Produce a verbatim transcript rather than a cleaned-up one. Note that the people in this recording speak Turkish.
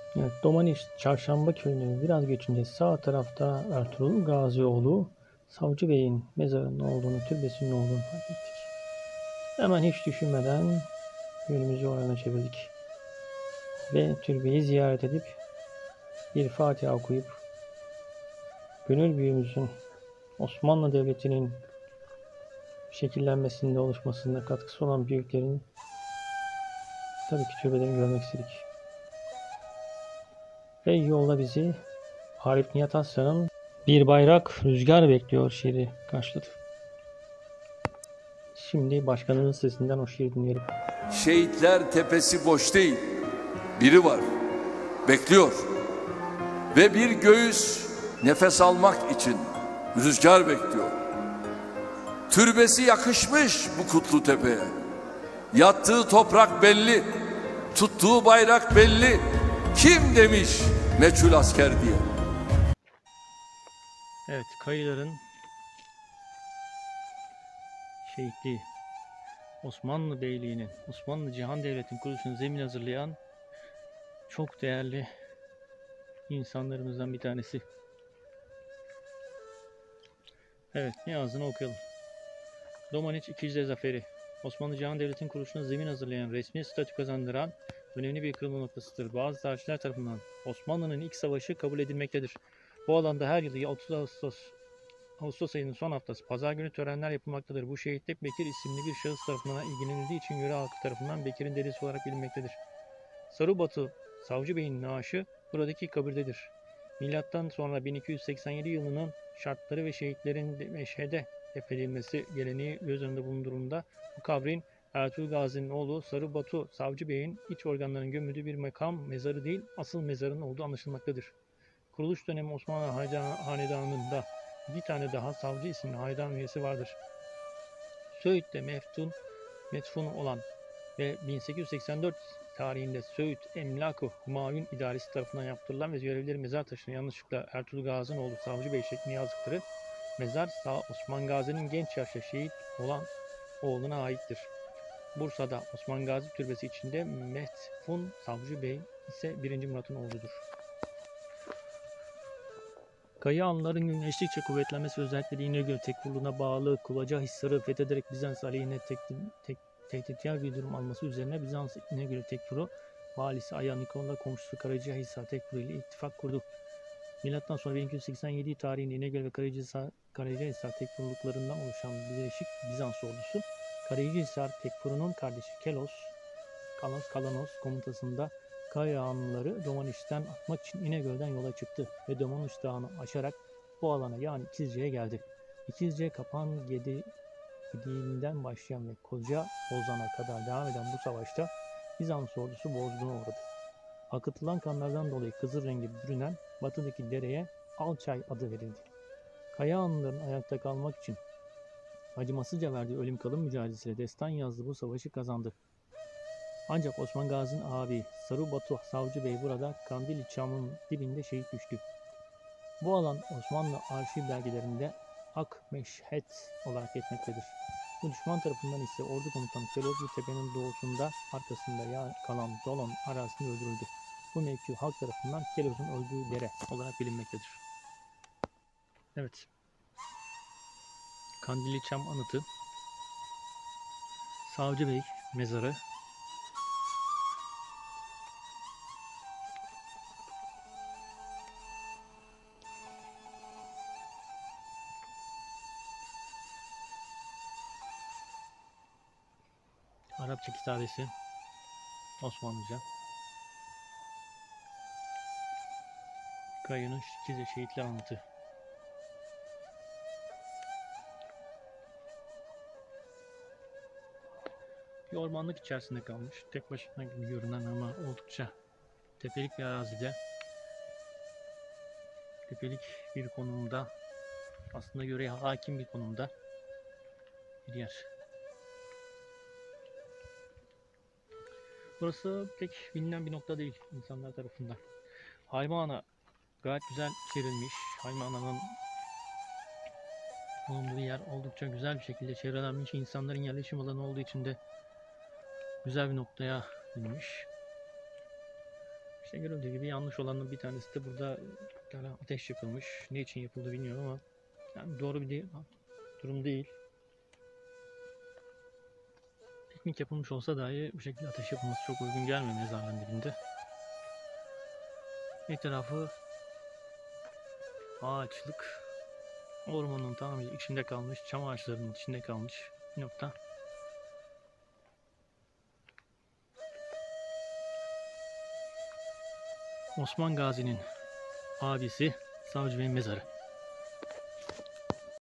Evet, Domaniç Çarşamba köyünün biraz geçince sağ tarafta Ertuğrul Gazioğlu Savcı Bey'in mezarının olduğunu, türbesinin olduğunu fark ettik. Hemen hiç düşünmeden yönümüzü oraya çevirdik. Ve türbeyi ziyaret edip bir Fatiha okuyup gönül büyüğümüzün Osmanlı Devleti'nin şekillenmesinde, oluşmasında katkısı olan büyüklerin tabii ki türbelerini görmek istedik. Ve yolda bizi Arif Nihat Aslan'ın Bir Bayrak Rüzgar Bekliyor şiiri karşıladı. Şimdi başkanımın sesinden o şiiri dinleyelim. Şehitler tepesi boş değil. Biri var. Bekliyor. Ve bir göğüs nefes almak için rüzgar bekliyor. Türbesi yakışmış bu kutlu tepeye. Yattığı toprak belli. Tuttuğu bayrak belli. Kim demiş meçhul asker diye. Evet, Kayılar'ın şehitliği, Osmanlı Beyliği'nin, Osmanlı Cihan Devleti'nin kuruluşuna zemin hazırlayan çok değerli insanlarımızdan bir tanesi. Evet, Niyaz'ını okuyalım. Domaniç İkizle Zaferi, Osmanlı Cihan Devleti'nin kuruluşuna zemin hazırlayan, resmi statü kazandıran önemli bir kırılma noktasıdır. Bazı tarihçiler tarafından Osmanlı'nın ilk savaşı kabul edilmektedir. Bu alanda her yıl otuz Ağustos Ağustos ayının son haftası pazar günü törenler yapılmaktadır. Bu şehitlik Bekir isimli bir şahıs tarafından ilgilenildiği için yöre halkı tarafından Bekir'in dedesi olarak bilinmektedir. Sarıbatu Savcı Bey'in naaşı buradaki kabirdedir. Milattan sonra bin iki yüz seksen yedi yılının şartları ve şehitlerin meşhede defnedilmesi geleneği göz önünde bulundurulduğunda bu kabrin Ertuğrul Gazi'nin oğlu Sarıbatu Savcı Bey'in iç organlarının gömüldüğü bir makam mezarı değil, asıl mezarının olduğu anlaşılmaktadır. Kuruluş dönemi Osmanlı Hanedanı'nda iki tane daha savcı isimli hanedan üyesi vardır. Söğüt'te meftun, metfun olan ve bin sekiz yüz seksen dört tarihinde Söğüt Emlak-ı Humayun idaresi tarafından yaptırılan ve görevlileri mezar taşına yanlışlıkla Ertuğrul Gazi'nin oğlu Savcı Bey şeklinde yazdıkları mezar sağ Osman Gazi'nin genç yaşta şehit olan oğluna aittir. Bursa'da Osman Gazi Türbesi içinde Metfun Savcı Bey ise birinci Murat'ın oğludur. Kayı Hanların günleştikçe kuvvetlenmesi özellikle İnegöl Tekfurluğu'na bağlı Kulaca Hisar'ı fethederek Bizans aleyhine tehditkar bir durum alması üzerine Bizans İnegöl Tekfuru valisi Aya Nikola komşusu Karacahisar Tekfuru ile ittifak kurdu. Milattan sonra bin iki yüz seksen yedi tarihinde İnegöl ve Karacahisar, Karacahisar Tekfurluklarından oluşan birleşik Bizans ordusu Karacahisar Tekfuru'nun kardeşi Kelos, Kalos Kalanos komutasında Kaya Hanları Domaniç'ten atmak için İnegöl'den yola çıktı ve Domaniç Dağı'nı aşarak bu alana yani İkizce'ye geldi. İkizce Kapan Gediği'nden başlayan ve Koca Ozan'a kadar devam eden bu savaşta Bizans ordusu bozguna uğradı. Akıtılan kanlardan dolayı kızıl rengi bürünen batıdaki dereye Alçay adı verildi. Kaya Hanlıların ayakta kalmak için acımasızca verdiği ölüm kalım mücadelesiyle destan yazdığı bu savaşı kazandı. Ancak Osman Gazi'nin abi Sarıbatu Savcı Bey burada Kandilli Çam'ın dibinde şehit düştü. Bu alan Osmanlı arşiv belgelerinde Ak Meşhet olarak geçmektedir. Bu düşman tarafından ise ordu komutanı Keloz bu tepenin doğusunda arkasında yer kalan Dolon arazisinde öldürüldü. Bu mevki halk tarafından Keloz'un öldüğü dere olarak bilinmektedir. Evet. Kandilli Çam anıtı, Savcı Bey mezarı, Arapça kitabesi, Osmanlıca, Kayı'nın İkizce Şehitler Anıtı. Bir ormanlık içerisinde kalmış, tek başına gibi görünen ama oldukça tepelik bir arazide, tepelik bir konumda, aslında yöreye hakim bir konumda bir yer. Burası pek bilinen bir nokta değil insanlar tarafından. Haymana gayet güzel çevrilmiş. Haymana'nın bulunduğu yer oldukça güzel bir şekilde çevrelenmiş. İnsanların yerleşim alanı olduğu için de güzel bir noktaya inmiş. İşte görüldüğü gibi yanlış olanın bir tanesi de burada yani ateş yapılmış. Ne için yapıldı bilmiyorum ama yani doğru bir de, durum değil. Piknik yapılmış olsa dahi bu şekilde ateş yapılması çok uygun gelmiyor mezarlığın dibinde. Etrafı ağaçlık, ormanın tamamen içinde kalmış, çam ağaçlarının içinde kalmış bir nokta. Osman Gazi'nin abisi Savcı Bey'in mezarı.